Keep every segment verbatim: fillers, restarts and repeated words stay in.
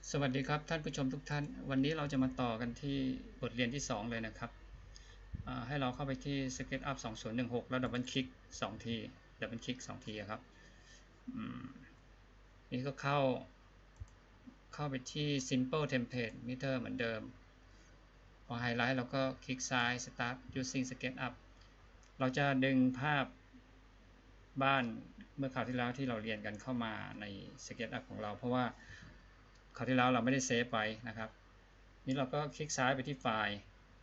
สวัสดีครับท่านผู้ชมทุกท่านวันนี้เราจะมาต่อกันที่บทเรียนที่สองเลยนะครับให้เราเข้าไปที่ SketchUp สองพันสิบหกแล้วดับเบิลคลิกสองทีดับเบิลคลิกสองทีครับนี่ก็เข้าเข้าไปที่ Simple Template Meter เหมือนเดิมพอไฮไลท์เราก็คลิกซ้าย Start Using SketchUp เราจะดึงภาพบ้านเมื่อคราวที่แล้วที่เราเรียนกันเข้ามาใน SketchUp ของเราเพราะว่าคราวที่แล้วเราไม่ได้เซฟไว้นะครับนี่เราก็คลิกซ้ายไปที่ไฟล์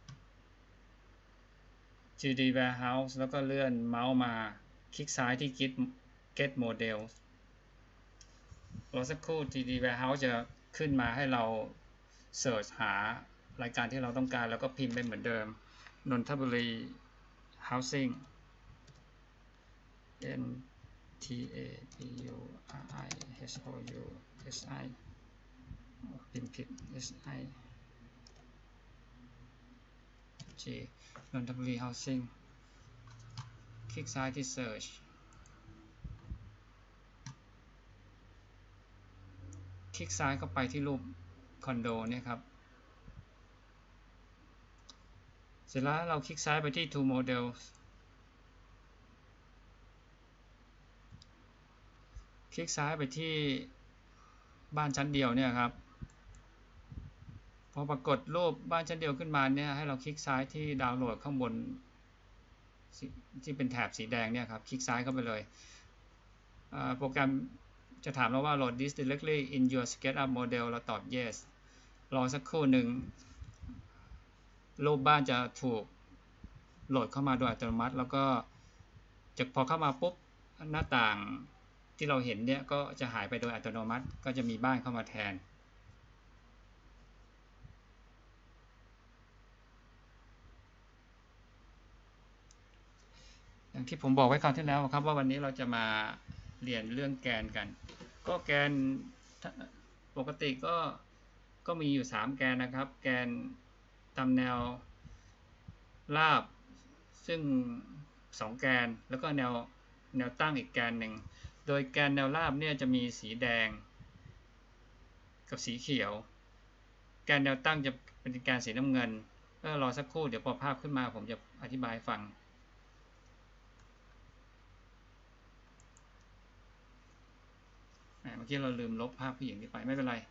จี ดี Warehouse แล้วก็เลื่อนเมาส์มาคลิกซ้ายที่ Get Get Model รอสักครู่ จี ดี Warehouse จะขึ้นมาให้เราเสิร์ชหารายการที่เราต้องการแล้วก็พิมพ์ไปเหมือนเดิมนนทบุรี Housing N T A B U R I H O U S I พิมพ์ผิด S I G นนทบุรี Housing คลิกซ้ายที่ Search คลิกซ้ายเข้าไปที่รูปคอนโดเนี่ยครับเสร็จแล้วเราคลิกซ้ายไปที่ To Models คลิกซ้ายไปที่บ้านชั้นเดียวเนี่ยครับพอปรากฏรูปบ้านชั้นเดียวขึ้นมาเนี่ยให้เราคลิกซ้ายที่ดาวน์โหลดข้างบนที่เป็นแถบสีแดงเนี่ยครับคลิกซ้ายเข้าไปเลยโปรแกรมจะถามเราว่า load this directly in your SketchUp model เราตอบ yes รอสักครู่หนึ่งรูปบ้านจะถูกโหลดเข้ามาโดยอัตโนมัติแล้วก็จะพอเข้ามาปุ๊บหน้าต่างที่เราเห็นเนี่ยก็จะหายไปโดยอัตโนมัติก็จะมีบ้านเข้ามาแทนอย่างที่ผมบอกไว้คราวที่แล้วครับว่าวันนี้เราจะมาเรียนเรื่องแกนกันก็แกนปกติก็ก็มีอยู่สามแกนนะครับแกนตามแนวราบซึ่งสองแกนแล้วก็แนวแนวตั้งอีกแกนหนึ่งโดยแกนแนวราบเนี่ยจะมีสีแดงกับสีเขียวแกนแนวตั้งจะเป็นแกนสีน้ำเงินก็รอสักครู่เดี๋ยวพอภาพขึ้นมาผมจะอธิบายฟังเมื่อกี้เราลืมลบภาพผู้หญิงนี้ไปไม่เป็นไร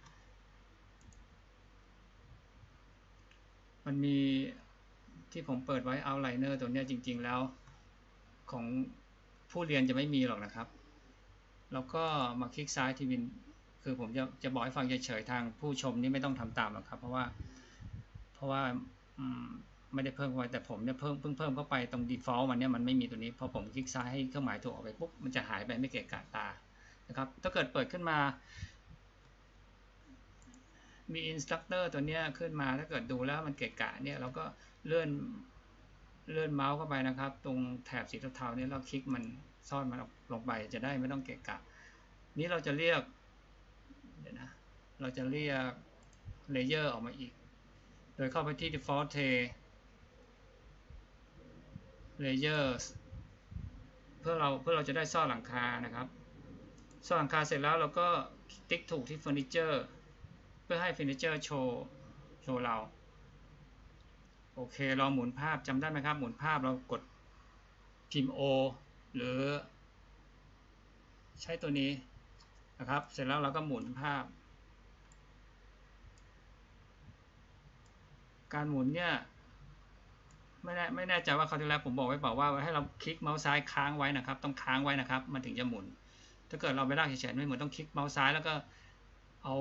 มันมีที่ผมเปิดไว้ Outliner ตัวนี้จริงๆแล้วของผู้เรียนจะไม่มีหรอกนะครับแล้วก็มาคลิกซ้ายที่วินคือผมจะจะบอกให้ฟังเฉยๆทางผู้ชมนี่ไม่ต้องทำตามหรอกครับเพราะว่าเพราะว่าไม่ได้เพิ่มไว้แต่ผมเนี่ยเพิ่มเพิ่งเพิ่มเข้าไปตรง default มันเนี่ยมันไม่มีตัวนี้พอผมคลิกซ้ายให้เครื่องหมายถูกออกไปปุ๊บมันจะหายไปไม่เกะกะตานะครับถ้าเกิดเปิดขึ้นมามี instructor ตัวนี้ขึ้นมาถ้าเกิดดูแล้วมันเกะกะเนี่ยเราก็เลื่อนเลื่อนเมาส์เข้าไปนะครับตรงแถบสีเทาๆนี้เราคลิกมันซ่อนมันลงไปจะได้ไม่ต้องเกะกะนี้เราจะเรียกเดี๋ยวนะเราจะเรียกเลเยอร์ออกมาอีกโดยเข้าไปที่ default tray layers เพื่อเราเพื่อเราจะได้ซ่อนหลังคานะครับซ่อนหลังคาเสร็จแล้วเราก็ติ๊กถูกที่ furniture เพื่อให้เฟอร์นิเจอร์โชว์โชว์เราโอเคเราหมุนภาพจำได้ไหมครับหมุนภาพเรากดพิมพ์ O หรือใช้ตัวนี้นะครับเสร็จแล้วเราก็หมุนภาพการหมุนเนี่ยไม่แน่ไม่แน่ใจว่าคราวที่แล้วผมบอกไว้เปล่าว่าให้เราคลิกเมาส์ซ้ายค้างไว้นะครับต้องค้างไว้นะครับมันถึงจะหมุนถ้าเกิดเราไม่ได้เฉยๆไม่เหมือนต้องคลิกเมาส์ซ้ายแล้วก็เอา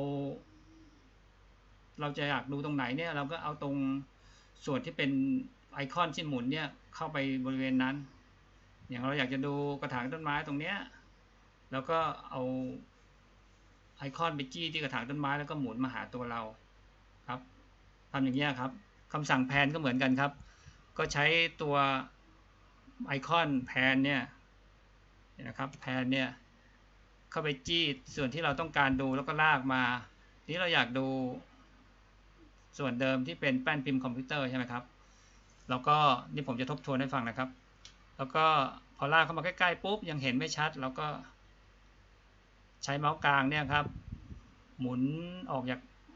เราจะอยากดูตรงไหนเนี่ยเราก็เอาตรงส่วนที่เป็นไอคอนที่หมุนเนี่ยเข้าไปบริเวณนั้นอย่างเราอยากจะดูกระถางต้นไม้ตรงเนี้ยแล้วก็เอาไอคอนไปจี้ที่กระถางต้นไม้แล้วก็หมุนมาหาตัวเราครับทำอย่างนี้ครับคำสั่งแพนก็เหมือนกันครับก็ใช้ตัวไอคอนแพนเนี่ยนะครับแพนเนี่ยเข้าไปจี้ส่วนที่เราต้องการดูแล้วก็ลากมาทีนี้เราอยากดูส่วนเดิมที่เป็นแป้นพิมพ์คอมพิวเตอร์ใช่ไหมครับแล้วก็นี่ผมจะทบทวนให้ฟังนะครับแล้วก็พอลากเข้ามาใกล้ๆปุ๊บยังเห็นไม่ชัดแล้วก็ใช้เมาส์กลางเนี่ยครับหมุนออกจาก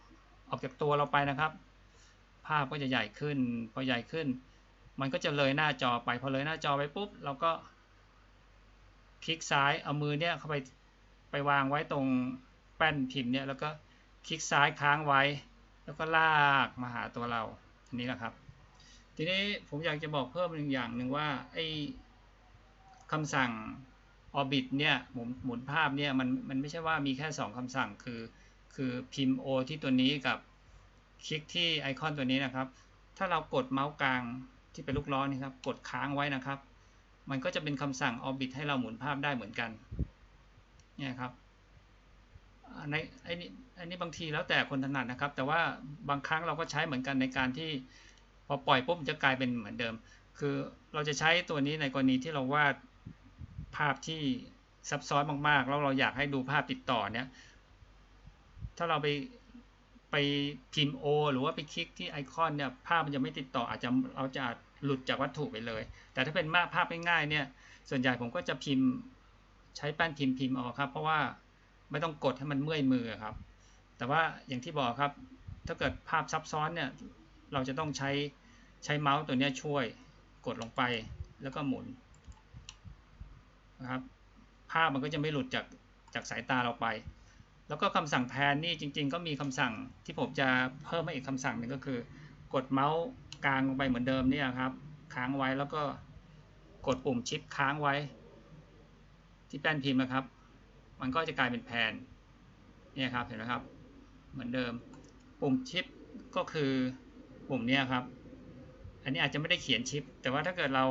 อกจากตัวเราไปนะครับภาพก็จะใหญ่ขึ้นพอใหญ่ขึ้นมันก็จะเลยหน้าจอไปพอเลยหน้าจอไปปุ๊บเราก็คลิกซ้ายเอามือเนี่ยเข้าไปไปวางไว้ตรงแป้นพิมพ์เนี่ยแล้วก็คลิกซ้ายค้างไว้แล้วก็ลากมาหาตัวเราอันนี้แหละครับทีนี้ผมอยากจะบอกเพิ่มหนึ่งอย่างหนึ่งว่าไอ้คำสั่ง orbit เนี่ยหมุนหมุนภาพเนี่ยมันมันไม่ใช่ว่ามีแค่สองคำสั่งคือคือพิมพ์ O ที่ตัวนี้กับคลิกที่ไอคอนตัวนี้นะครับถ้าเรากดเมาส์กลางที่เป็นลูกล้อนี่ครับกดค้างไว้นะครับมันก็จะเป็นคำสั่ง orbit ให้เราหมุนภาพได้เหมือนกันเนี่ยครับในไอ้นี่อันนี้บางทีแล้วแต่คนถนัดนะครับแต่ว่าบางครั้งเราก็ใช้เหมือนกันในการที่พอปล่อยปุ๊บจะกลายเป็นเหมือนเดิมคือเราจะใช้ตัวนี้ในกรณีที่เราวาดภาพที่ซับซ้อนมากๆแล้วเราอยากให้ดูภาพติดต่อเนี่ยถ้าเราไปไปพิมพ์ O หรือว่าไปคลิกที่ไอคอนเนี่ยภาพมันจะไม่ติดต่ออาจจะเราจะหลุดจากวัตถุไปเลยแต่ถ้าเป็นภาพง่ายๆเนี่ยส่วนใหญ่ผมก็จะพิมพ์ใช้แป้นพิมพ์พิมพ์เอาครับเพราะว่าไม่ต้องกดให้มันเมื่อยมือครับแต่ว่าอย่างที่บอกครับถ้าเกิดภาพซับซ้อนเนี่ยเราจะต้องใช้ใช้เมาส์ตัวนี้ช่วยกดลงไปแล้วก็หมุนนะครับภาพมันก็จะไม่หลุดจากจากสายตาเราไปแล้วก็คำสั่งแพนนี่จริงๆก็มีคำสั่งที่ผมจะเพิ่มมาอีกคำสั่งหนึ่งก็คือกดเมาส์กลางลงไปเหมือนเดิมเนี่ยครับค้างไว้แล้วก็กดปุ่มชิปค้างไว้ที่แป้นพิมพ์นะครับมันก็จะกลายเป็นแพนเนี่ยครับเห็นไหมครับเหมือนเดิมปุ่มชิปก็คือปุ่มนี้ครับอันนี้อาจจะไม่ได้เขียนชิปแต่ว่าถ้าเกิดเรา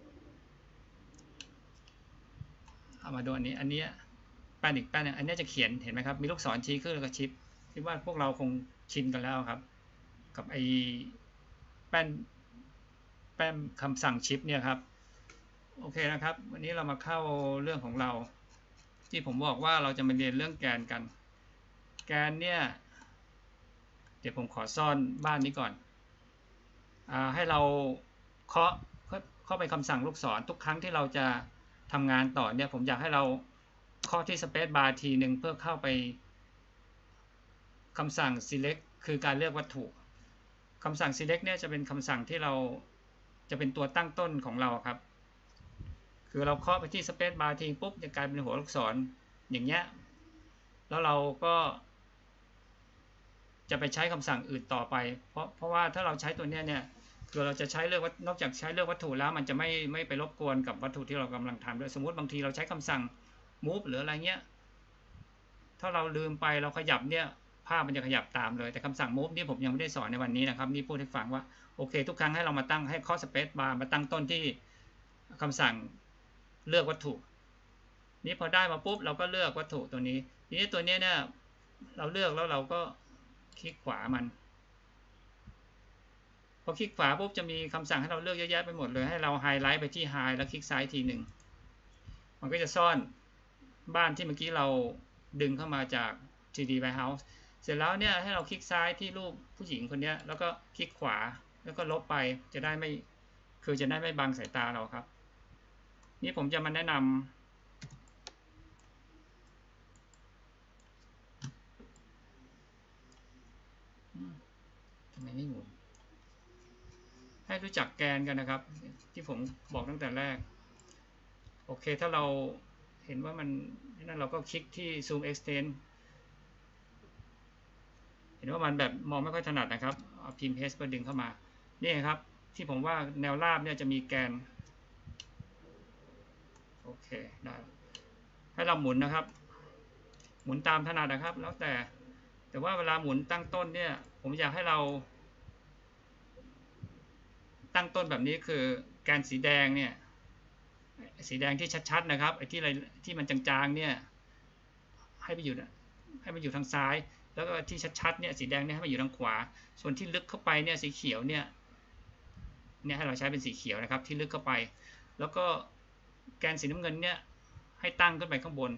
เอามาดูอันนี้อันนี้แป้นอีกแป้นนึงอันนี้จะเขียนเห็นไหมครับมีลูกศรชี้ขึ้นแล้วก็ชิปคิดว่าพวกเราคงชินกันแล้วครับกับไอ้แป้นแป้นคำสั่งชิปเนี่ยครับโอเคนะครับวันนี้เรามาเข้าเรื่องของเราที่ผมบอกว่าเราจะมาเรียนเรื่องแกนกันแกนเนี่ยเดี๋ยวผมขอซ่อนบ้านนี้ก่อนอ่าให้เราเคาะเข้าไปคำสั่งลูกศรทุกครั้งที่เราจะทำงานต่อเนี่ยผมอยากให้เราเคาะที่สเปซบาร์ทีหนึ่งเพื่อเข้าไปคำสั่ง select คือการเลือกวัตถุคำสั่ง select เนี่ยจะเป็นคำสั่งที่เราจะเป็นตัวตั้งต้นของเราครับคือเราเคาะไปที่สเปซบาร์ทีปุ๊บจะกลายเป็นหัวลูกศรอย่างเงี้ยแล้วเราก็จะไปใช้คำสั่งอื่นต่อไปเพราะเพราะว่าถ้าเราใช้ตัวเนี้ยเนี่ยคือเราจะใช้เลือกนอกจากใช้เลือกวัตถุแล้วมันจะไม่ไม่ไปรบกวนกับวัตถุที่เรากำลังทำด้วยสมมติบางทีเราใช้คำสั่ง move หรืออะไรเงี้ยถ้าเราลืมไปเราขยับเนี่ยภาพมันจะขยับตามเลยแต่คำสั่ง move นี่ผมยังไม่ได้สอนในวันนี้นะครับนี่พูดให้ฟังว่าโอเคทุกครั้งให้เรามาตั้งให้เคาะ space bar มาตั้งต้นที่คำสั่งเลือกวัตถุนี้พอได้มาปุ๊บเราก็เลือกวัตถุตัวนี้ทีนี้ตัวนี้เนี่ยเราเลือกแล้วเราก็คลิกขวามันพอคลิกขวาปุ๊บจะมีคำสั่งให้เราเลือกเยอะแยะไปหมดเลยให้เราไฮไลท์ไปที่ไฮแล้วคลิกซ้ายทีหนึ่งมันก็จะซ่อนบ้านที่เมื่อกี้เราดึงเข้ามาจาก ทรี ดี Warehouse เสร็จแล้วเนี่ยให้เราคลิกซ้ายที่รูปผู้หญิงคนนี้แล้วก็คลิกขวาแล้วก็ลบไปจะได้ไม่คือจะได้ไม่บังสายตาเราครับนี่ผมจะมาแนะนำทำไมไม่หมุนให้รู้จักแกนกันนะครับที่ผมบอกตั้งแต่แรกโอเคถ้าเราเห็นว่ามันนั่นเราก็คลิกที่ Zoom Extend เห็นว่ามันแบบมองไม่ค่อยถนัดนะครับเอาพิมพ์ paste ก็ดึงเข้ามานี่ครับที่ผมว่าแนวราบเนี่ยจะมีแกนโอเคได้ให้เราหมุนนะครับหมุนตามถนัดนะครับแล้วแต่แต่ว่าเวลาหมุนตั้งต้นเนี่ยผมอยากให้เราตั้งต้นแบบนี้คือแกนสีแดงเนี่ยสีแดงที่ชัดๆนะครับไอ้ที่อะไรที่มันจางๆเนี่ยให้ไปอยู่ให้มันอยู่ทางซ้ายแล้วก็ที่ชัดๆเนี่ยสีแดงเนี่ยให้มันอยู่ทางขวาส่วนที่ลึกเข้าไปเนี่ยสีเขียวเนี่ยเนี่ยให้เราใช้เป็นสีเขียวนะครับที่ลึกเข้าไปแล้วก็แกนสีน้ำเงินเนี่ยให้ตั้งขึ้นไปข้างบน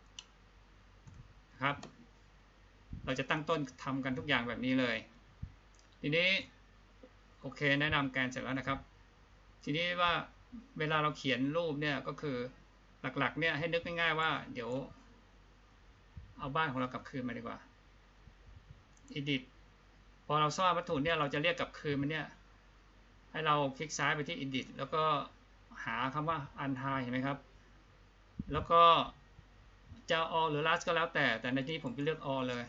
ครับเราจะตั้งต้นทำกันทุกอย่างแบบนี้เลยทีนี้โอเคแนะนำแกนเสร็จแล้วนะครับทีนี้ว่าเวลาเราเขียนรูปเนี่ยก็คือหลักๆเนี่ยให้นึกง่ายๆว่าเดี๋ยวเอาบ้านของเรากลับคืนมาดีกว่า edit พอเราซ่อนวัตถุเนี่ยเราจะเรียกกลับคืนมันเนี่ยให้เราคลิกซ้ายไปที่ edit แล้วก็หาคำว่า untie เห็นไหมครับแล้วก็จะ all หรือ last ก็แล้วแต่แต่ในที่ผมจะเลือก all เลย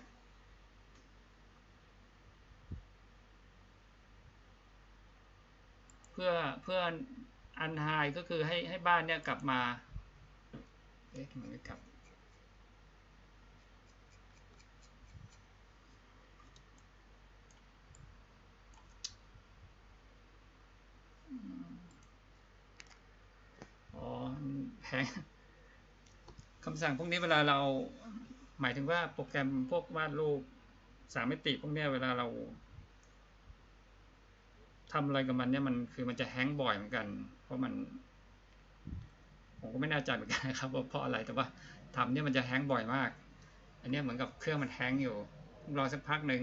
เพื่อเพื่อ untie ก็คือให้ให้บ้านเนี่ยกลับมาเอ๊ะทำไมไม่กลับอ๋อแพงคำสั่งพวกนี้เวลาเราหมายถึงว่าโปรแกรมพวกวาดรูปสามมิติพวกนี้เวลาเราทำอะไรกับมันเนี่ยมันคือมันจะแฮงก์บ่อยเหมือนกันเพราะมันผมก็ไม่แน่ใจเหมือนกันครับว่าเพราะอะไรแต่ว่าทำเนี่ยมันจะแฮงก์บ่อยมากอันนี้เหมือนกับเครื่องมันแฮงก์อยู่รอสักพักหนึ่ง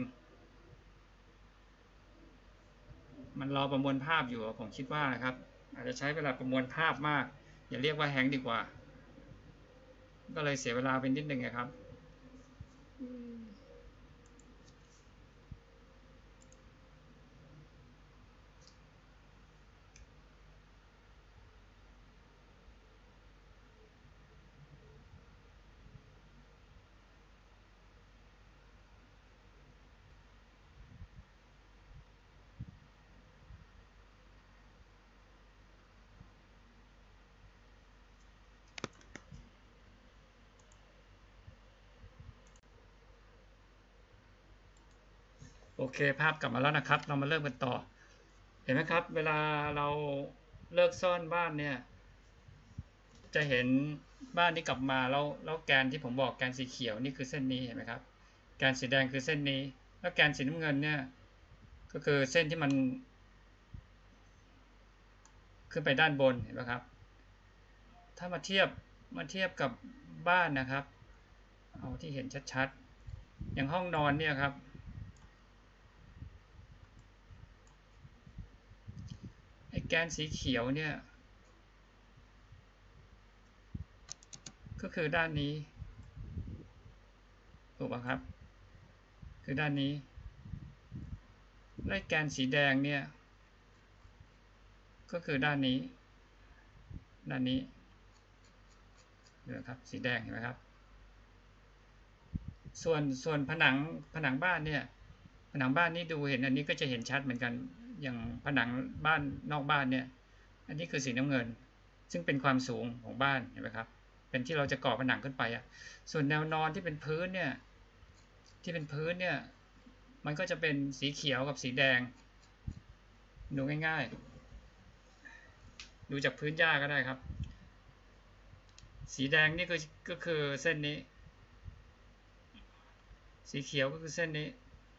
มันรอประมวลภาพอยู่ผมคิดว่านะครับอาจจะใช้เวลาประมวลภาพมากอย่าเรียกว่าแฮงก์ดีกว่าก็เลยเสียเวลาไปนิดนึงนะครับโอเคภาพกลับมาแล้วนะครับเรามาเริ่มกันต่อเห็นไหมครับเวลาเราเลิกซ่อนบ้านเนี่ยจะเห็นบ้านที่กลับมาแล้วแล้วแกนที่ผมบอกแกนสีเขียวนี่คือเส้นนี้เห็นไหมครับแกนสีแดงคือเส้นนี้แล้วแกนสีน้ำเงินเนี่ยก็คือเส้นที่มันขึ้นไปด้านบนเห็นไหมครับถ้ามาเทียบมาเทียบกับบ้านนะครับเอาที่เห็นชัดๆอย่างห้องนอนเนี่ยครับไอ้แกนสีเขียวเนี่ยก็คือด้านนี้ถูกป่ะครับคือด้านนี้และแกนสีแดงเนี่ยก็คือด้านนี้ด้านนี้นะครับสีแดงเห็นไหมครับส่วนส่วนผนังผนังบ้านเนี่ยผนังบ้านนี่ดูเห็นอันนี้ก็จะเห็นชัดเหมือนกันอย่างผนังบ้านนอกบ้านเนี่ยอันนี้คือสีน้ำเงินซึ่งเป็นความสูงของบ้านเห็นไหมครับเป็นที่เราจะก่อผนังขึ้นไปอ่ะส่วนแนวนอนที่เป็นพื้นเนี่ยที่เป็นพื้นเนี่ยมันก็จะเป็นสีเขียวกับสีแดงดูง่ายๆดูจากพื้นหญ้าก็ได้ครับสีแดงนี่ก็ก็คือเส้นนี้สีเขียวก็คือเส้นนี้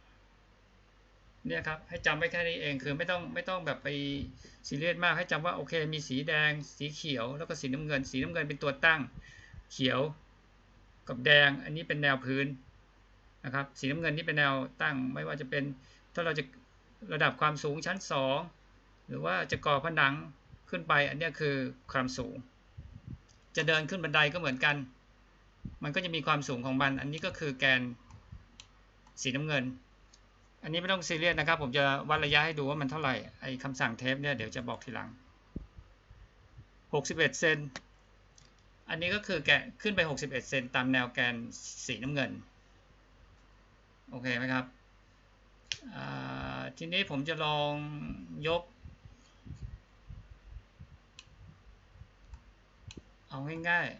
เนี่ยครับให้จำไว้แค่นี้เองคือไม่ต้องไม่ต้องแบบไปซีเรียสมากให้จำว่าโอเคมีสีแดงสีเขียวแล้วก็สีน้ำเงินสีน้ำเงินเป็นตัวตั้งเขียวกับแดงอันนี้เป็นแนวพื้นนะครับสีน้ำเงินนี่เป็นแนวตั้งไม่ว่าจะเป็นถ้าเราจะระดับความสูงชั้นสองหรือว่าจะก่อผนังขึ้นไปอันนี้คือความสูงจะเดินขึ้นบันไดก็เหมือนกันมันก็จะมีความสูงของมันอันนี้ก็คือแกนสีน้ำเงินอันนี้ไม่ต้องซีเรียสนะครับผมจะวัดระยะให้ดูว่ามันเท่าไหร่ไอ้คำสั่งเทปเนี่ยเดี๋ยวจะบอกทีหลังหกสิบเอ็ดเซนอันนี้ก็คือแกะขึ้นไปหกสิบเอ็ดเซนตามแนวแกนสีน้ำเงินโอเคไหมครับทีนี้ผมจะลองยกเอาง่ายๆ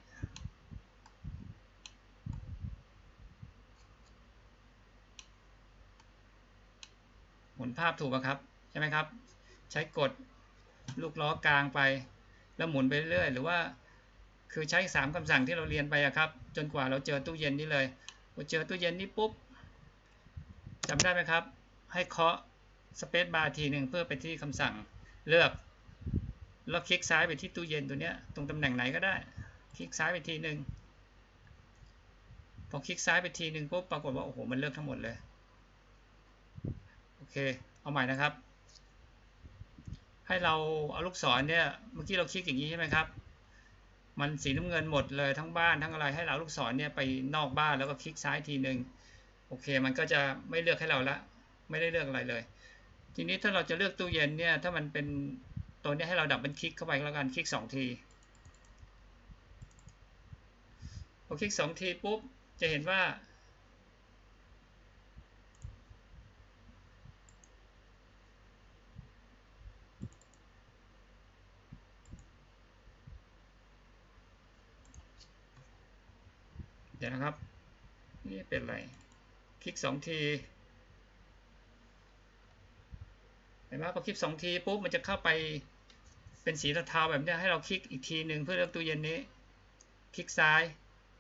หมุนภาพถูกป่ะครับใช่ไหมครับใช้กดลูกล้อกลางไปแล้วหมุนไปเรื่อยหรือว่าคือใช้สามคำสั่งที่เราเรียนไปอะครับจนกว่าเราเจอตู้เย็นนี้เลยพอเจอตู้เย็นนี้ปุ๊บจำได้ไหมครับให้เคาะสเปซบาร์ทีหนึ่งเพื่อไปที่คำสั่งเลือกแล้วคลิกซ้ายไปที่ตู้เย็นตัวเนี้ยตรงตำแหน่งไหนก็ได้คลิกซ้ายไปทีหนึ่งพอคลิกซ้ายไปทีหนึ่งปุ๊บปรากฏว่าโอ้โหมันเลือกทั้งหมดเลยโอเคเอาใหม่นะครับให้เราเอาลูกศรเนี่ยเมื่อกี้เราคลิกอย่างนี้ใช่ไหมครับมันสีน้ำเงินหมดเลยทั้งบ้านทั้งอะไรให้เราลูกศรเนี่ยไปนอกบ้านแล้วก็คลิกซ้ายทีหนึ่งโอเคมันก็จะไม่เลือกให้เราละไม่ได้เลือกอะไรเลยทีนี้ถ้าเราจะเลือกตู้เย็นเนี่ยถ้ามันเป็นตัวนี้ให้เราดับเบิลคลิกเข้าไปแล้วกันคลิกสองทีพอคลิกสองทีปุ๊บจะเห็นว่าเดี๋ยวนะครับนี่เป็นอะไรคลิกสองทีเห็นไหมพอคลิกสองทีปุ๊บมันจะเข้าไปเป็นสีเทาๆแบบนี้ให้เราคลิกอีกทีหนึ่งเพื่อเลือกตู้เย็นนี้คลิกซ้าย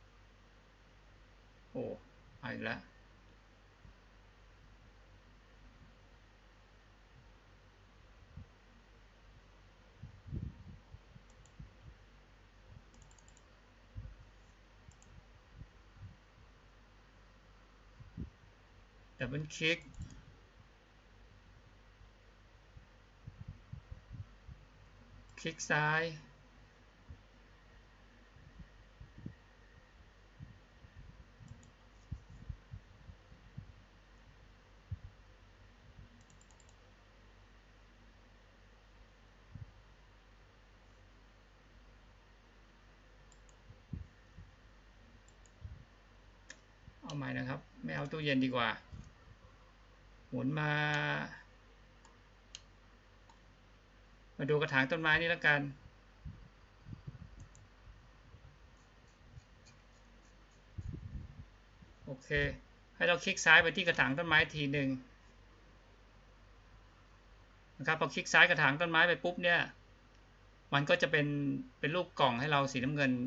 โอ้เอาอีกแล้วดับเบิลคลิกคลิกซ้ายเอาใหม่นะครับไม่เอาตู้เย็นดีกว่าหมุนมามาดูกระถางต้นไม้นี่แล้วกันโอเคให้เราคลิกซ้ายไปที่กระถางต้นไม้ทีหนึ่งนะครับพอคลิกซ้ายกระถางต้นไม้ไปปุ๊บเนี่ยมันก็จะเป็นเป็นรูปกล่องให้เราสีน้ำเงิน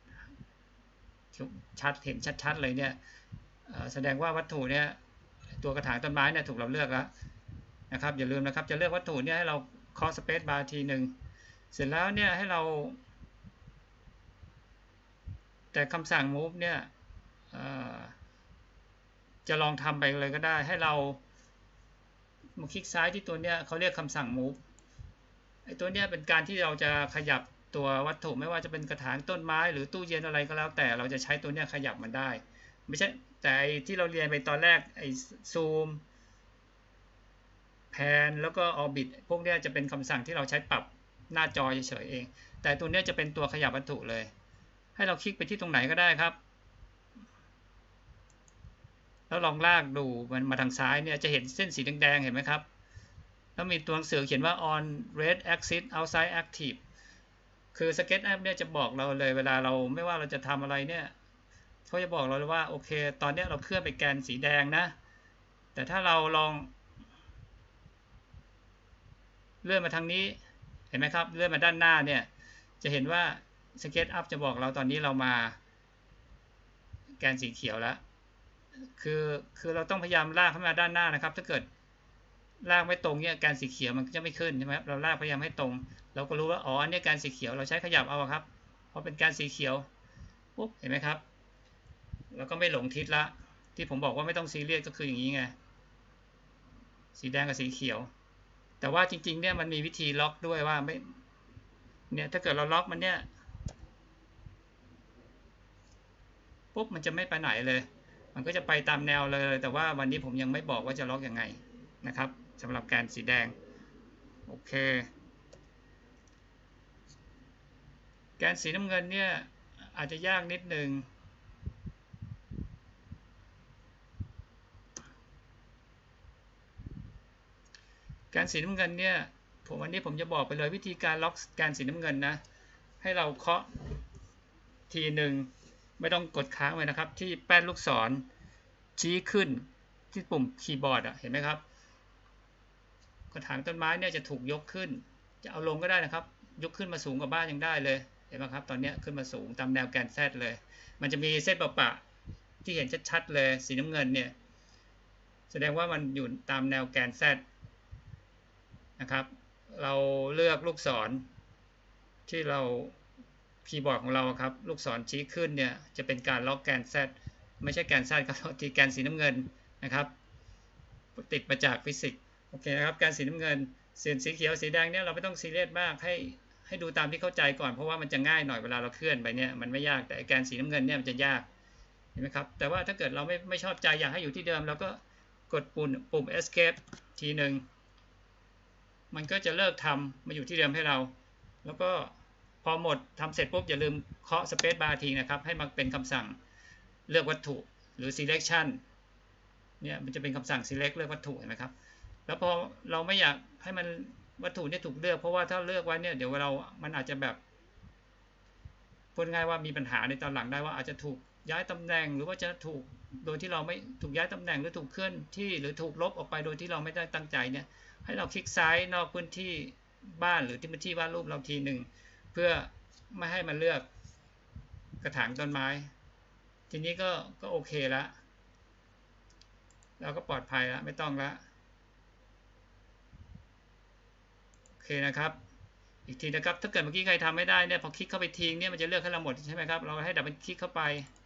ชัดเห็นชัดๆเลยเนี่ยแสดงว่าวัตถุเนี่ยตัวกระถางต้นไม้เนี่ยถูกเราเลือกแล้วนะครับอย่าลืมนะครับจะเลือกวัตถุเนี่ยให้เราเคาะสเปซบาร์ทีหนึ่งเสร็จแล้วเนี่ยให้เราแต่คำสั่ง move เนี่ยจะลองทำไปเลยก็ได้ให้เรามาคลิกซ้ายที่ตัวเนี้ยเขาเรียกคำสั่ง move ไอ้ตัวเนี้ยเป็นการที่เราจะขยับตัววัตถุไม่ว่าจะเป็นกระถางต้นไม้หรือตู้เย็นอะไรก็แล้วแต่เราจะใช้ตัวเนี้ยขยับมันได้ไม่ใช่แต่ที่เราเรียนไปตอนแรกไอ้ซูมแพนแล้วก็ออร์บิทพวกนี้จะเป็นคำสั่งที่เราใช้ปรับหน้าจอเฉยๆเองแต่ตัวนี้จะเป็นตัวขยับวัตถุเลยให้เราคลิกไปที่ตรงไหนก็ได้ครับแล้วลองลากดูมันมาทางซ้ายเนี่ยจะเห็นเส้นสีแดงๆเห็นไหมครับแล้วมีตัวหนังสือเขียนว่า on red axis outside active คือ SketchUp เนี่ยจะบอกเราเลยเวลาเราไม่ว่าเราจะทำอะไรเนี่ยเขาจะบอกเราเลยว่าโอเคตอนนี้เราเคลื่อนไปแกนสีแดงนะแต่ถ้าเราลองเลื่อนมาทางนี้เห็นไหมครับเลื่อนมาด้านหน้าเนี่ยจะเห็นว่า SketchUp จะบอกเราตอนนี้เรามาแกนสีเขียวแล้วคือคือเราต้องพยายามลากเข้ามาด้านหน้านะครับถ้าเกิดลากไม่ตรงเนี่ยแกนสีเขียวมันจะไม่ขึ้นใช่ไหมเราลากพยายามให้ตรงเราก็รู้ว่าอ๋ออันนี้แกนสีเขียวเราใช้ขยับเอาครับเพราะเป็นแกนสีเขียวปุ๊บเห็นไหมครับแล้วก็ไม่หลงทิศละที่ผมบอกว่าไม่ต้องซีเรียสก็คืออย่างนี้ไงสีแดงกับสีเขียวแต่ว่าจริงๆเนี่ยมันมีวิธีล็อกด้วยว่าไม่เนี่ยถ้าเกิดเราล็อกมันเนี่ยปุ๊บมันจะไม่ไปไหนเลยมันก็จะไปตามแนวเลยแต่ว่าวันนี้ผมยังไม่บอกว่าจะล็อกยังไงนะครับสำหรับแกนสีแดงโอเคแกนสีน้ำเงินเนี่ยอาจจะยากนิดนึงแกนสีน้ำเงินเนี่ยผมวันนี้ผมจะบอกไปเลยวิธีการล็อกแกนสีน้ำเงินนะให้เราเคาะทีหนึ่งไม่ต้องกดค้างไว้นะครับที่แป้นลูกศรชี้ขึ้นที่ปุ่มคีย์บอร์ดอ่ะเห็นไหมครับกระถางต้นไม้เนี่ยจะถูกยกขึ้นจะเอาลงก็ได้นะครับยกขึ้นมาสูงกว่าบ้านยังได้เลยเห็นไหมครับตอนนี้ขึ้นมาสูงตามแนวแกนแซดเลยมันจะมีเส้นประปะที่เห็นชัดๆเลยสีน้ำเงินเนี่ยแสดงว่ามันอยู่ตามแนวแกนแซดนะครับเราเลือกลูกศรที่เราคีย์บอร์ดของเราครับลูกศรชี้ขึ้นเนี่ยจะเป็นการล็อกแกน Z ไม่ใช่แกน Z ครับที่แกนสีน้ำเงินนะครับติดมาจากฟิสิกส์โอเคนะครับแกนสีน้ำเงินส่วนสีเขียวสีแดงเนี่ยเราไม่ต้องซีเรียสมากให้ให้ดูตามที่เข้าใจก่อนเพราะว่ามันจะง่ายหน่อยเวลาเราเคลื่อนไปเนี่ยมันไม่ยากแต่แกนสีน้ำเงินเนี่ยมันจะยากเห็นไหมครับแต่ว่าถ้าเกิดเราไม่ไม่ชอบใจอยากให้อยู่ที่เดิมเราก็กดปุ่มปุ่ม escape ทีหนึ่งมันก็จะเลิกทำมาอยู่ที่เดิมให้เราแล้วก็พอหมดทำเสร็จปุ๊บอย่าลืมเคาะ space bar ทีนะครับให้มันเป็นคำสั่งเลือกวัตถุหรือ selection เนี่ยมันจะเป็นคำสั่ง select เลือกวัตถุเห็นไหมครับแล้วพอเราไม่อยากให้มันวัตถุเนี่ยถูกเลือกเพราะว่าถ้าเลือกไว้เนี่ยเดี๋ยวเรามันอาจจะแบบพูดง่ายว่ามีปัญหาในตอนหลังได้ว่าอาจจะถูกย้ายตำแหน่งหรือว่าจะถูกโดยที่เราไม่ถูกย้ายตำแหน่งหรือถูกเคลื่อนที่หรือถูกลบออกไปโดยที่เราไม่ได้ตั้งใจเนี่ยให้เราคลิกซ้ายนอกพื้นที่บ้านหรือที่พื้นที่วาดรูปเราทีหนึ่งเพื่อไม่ให้มันเลือกกระถางต้นไม้ทีนี้ก็ก็โอเคแล้วเราก็ปลอดภัยแล้วไม่ต้องละโอเคนะครับอีกทีนะครับถ้าเกิดเมื่อกี้ใครทำไม่ได้เนี่ยพอคลิกเข้าไปทิ้งเนี่ยมันจะเลือกให้เราหมดใช่ไหมครับเราให้ดับเบิลคลิกเข้าไป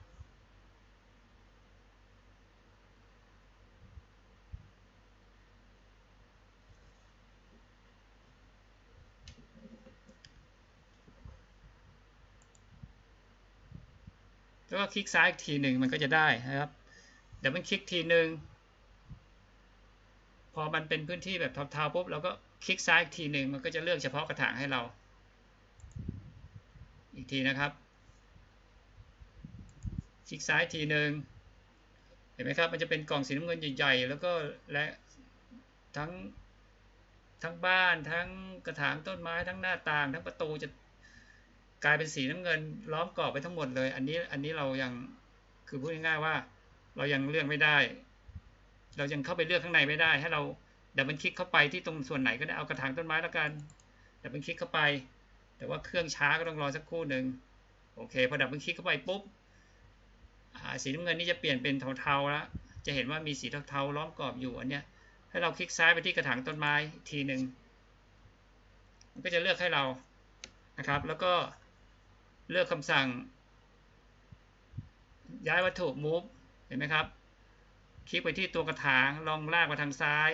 แล้วก็คลิกซ้ายอีกทีหนึ่งมันก็จะได้นะครับดับเบิลคลิกทีหนึ่งพอมันเป็นพื้นที่แบบเทาๆปุ๊บเราก็คลิกซ้ายอีกทีหนึ่งมันก็จะเลือกเฉพาะกระถางให้เราอีกทีนะครับคลิกซ้ายทีหนึ่งเห็นไหมครับมันจะเป็นกล่องสีน้ำเงินใหญ่ๆแล้วก็และทั้งทั้งบ้านทั้งกระถางต้นไม้ทั้งหน้าต่างทั้งประตูจะกลายเป็นสีน้ำเงินล้อมกรอบไปทั้งหมดเลยอันนี้อันนี้เรายังคือพูดง่ายๆว่าเรายังเลือกไม่ได้เรายังเข้าไปเลือกข้างในไม่ได้ให้เราดับเบิลคลิกเข้าไปที่ตรงส่วนไหนก็ได้เอากระถางต้นไม้แล้วกันดับเบิลคลิกเข้าไปแต่ว่าเครื่องช้าก็ต้องรอสักครู่หนึ่งโอเคพอดับเบิลคลิกเข้าไปปุ๊บสีน้ำเงินนี่จะเปลี่ยนเป็นเทาๆแล้วจะเห็นว่ามีสีเทาๆล้อมกรอบอยู่อันเนี้ยให้เราคลิกซ้ายไปที่กระถางต้นไม้ทีหนึ่งมันก็จะเลือกให้เรานะครับแล้วก็เลือกคำสั่งย้ายวัตถุ move เห็นไหมครับคลิกไปที่ตัวกระถางลองลากมาทางซ้าย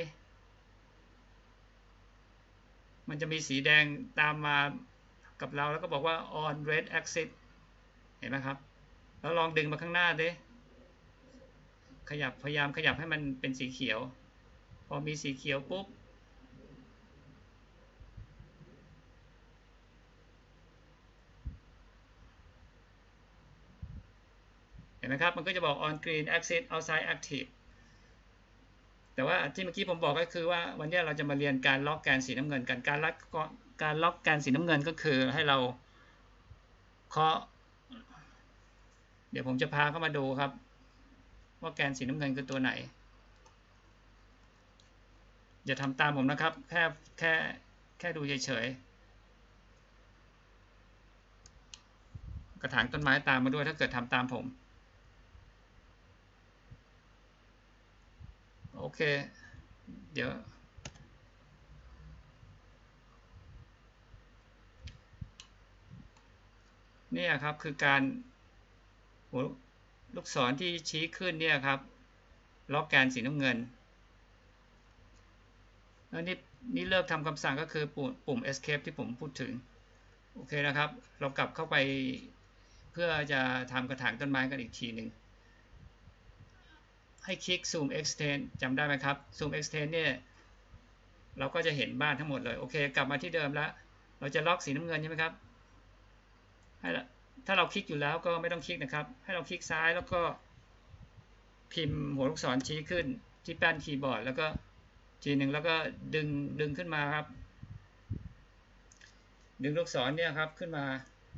มันจะมีสีแดงตามมากับเราแล้วก็บอกว่า on red axis เห็นไหมครับแล้วลองดึงมาข้างหน้าดิขยับพยายามขยับให้มันเป็นสีเขียวพอมีสีเขียวปุ๊บเห็นไหมครับมันก็จะบอก on green axis outside active แต่ว่าที่เมื่อกี้ผมบอกก็คือว่าวันนี้เราจะมาเรียนการล็อกแกนสีน้ำเงินกันการล็อกการล็อกแกนสีน้ำเงินก็คือให้เราเคาะเดี๋ยวผมจะพาเข้ามาดูครับว่าแกนสีน้ำเงินคือตัวไหนอย่าทำตามผมนะครับแค่แค่แค่ดูเฉยๆกระถางต้นไม้ตามมาด้วยถ้าเกิดทำตามผมโอเคเดี๋ยวนี่ครับคือการหัวลูกศรที่ชี้ขึ้นเนี่ยครับล็อกแกนสีน้ำเงินแล้วนี่นี่เลิกทำคำสั่งก็คือปุ่มปุ่ม escape ที่ผมพูดถึงโอเคนะครับเรากลับเข้าไปเพื่อจะทำกระถางต้นไม้กันอีกทีหนึ่งให้คลิก zoom extend จำได้ไหมครับ zoom extend เนี่ยเราก็จะเห็นบ้านทั้งหมดเลยโอเคกลับมาที่เดิมแล้วเราจะล็อกสีน้ำเงินใช่ไหมครับให้ถ้าเราคลิกอยู่แล้วก็ไม่ต้องคลิกนะครับให้เราคลิกซ้ายแล้วก็พิมพ์หัวลูกศรชี้ขึ้นที่แป้นคีย์บอร์ดแล้วก็ทีหนึ่งแล้วก็ดึงดึงขึ้นมาครับดึงลูกศรเนี่ยครับขึ้นมา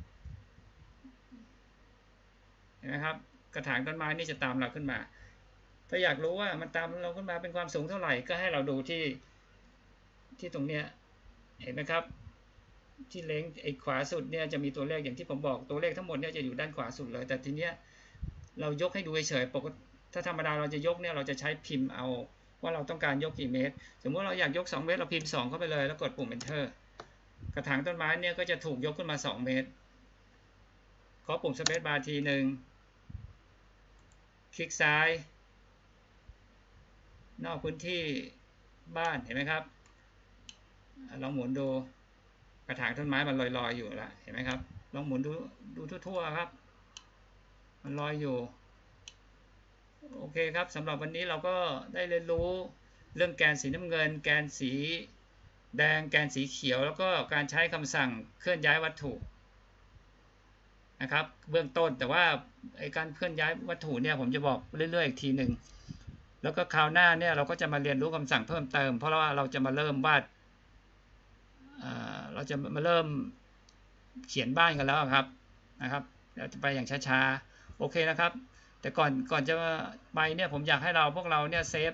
เห็นไหมครับกระถางต้นไม้นี่จะตามเราขึ้นมาถ้าอยากรู้ว่ามันตามเราขึ้นมาเป็นความสูงเท่าไหร่ก็ให้เราดูที่ที่ตรงเนี้ยเห็นไหมครับที่เล็งไอ้ขวาสุดเนี่ยจะมีตัวเลขอย่างที่ผมบอกตัวเลขทั้งหมดเนี่ยจะอยู่ด้านขวาสุดเลยแต่ทีเนี้ยเรายกให้ดูเฉยๆปกติถ้าธรรมดาเราจะยกเนี่ยเราจะใช้พิมพ์เอาว่าเราต้องการยกกี่เมตรสมมติเราอยากยกสองเมตรเราพิมพ์สองเข้าไปเลยแล้วกดปุ่ม enter กระถางต้นไม้เนี่ยก็จะถูกยกขึ้นมาสองเมตรขอปุ่ม space bar ทีหนึ่งคลิกซ้ายนอกพื้นที่บ้านเห็นไหมครับลองหมุนดูกระถางต้นไม้มันลอยๆอยู่แล้วเห็นไหมครับลองหมุนดูดูทั่วๆครับมันลอยอยู่โอเคครับสำหรับวันนี้เราก็ได้เรียนรู้เรื่องแกนสีน้ำเงินแกนสีแดงแกนสีเขียวแล้วก็การใช้คำสั่งเคลื่อนย้ายวัตถุนะครับเบื้องต้นแต่ว่าไอ้การเคลื่อนย้ายวัตถุเนี่ยผมจะบอกเรื่อยๆอีกทีหนึ่งแล้วก็คราวหน้าเนี่ยเราก็จะมาเรียนรู้คำสั่งเพิ่มเติมเพราะว่าเราจะมาเริ่มวาดเราจะมาเริ่มเขียนบ้านกันแล้วครับนะครับเราจะไปอย่างช้าๆโอเคนะครับแต่ก่อนก่อนจะไปเนี่ยผมอยากให้เราพวกเราเนี่ยเซฟ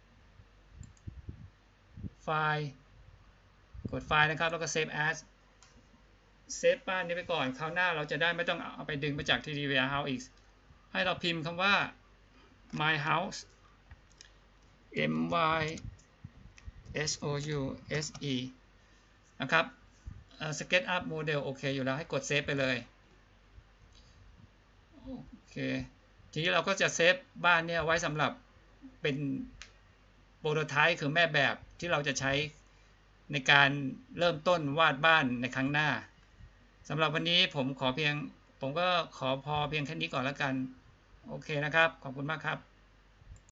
ไฟล์กดไฟล์นะครับแล้วก็ save as เซฟบ้านนี้ไปก่อนคราวหน้าเราจะได้ไม่ต้องเอาไปดึงมาจาก ทรี ดี Warehouse อีกให้เราพิมพ์คำว่า my house m y s o u s e นะครับ sketch up model โอเคอยู่แล้วให้กดเซฟไปเลยโอเคทีนี้เราก็จะเซฟบ้านเนี่ยไว้สำหรับเป็นโปรโตไทป์คือแม่แบบที่เราจะใช้ในการเริ่มต้นวาดบ้านในครั้งหน้าสำหรับวันนี้ผมขอเพียงผมก็ขอพอเพียงแค่นี้ก่อนแล้วกันโอเคนะครับขอบคุณมากครับ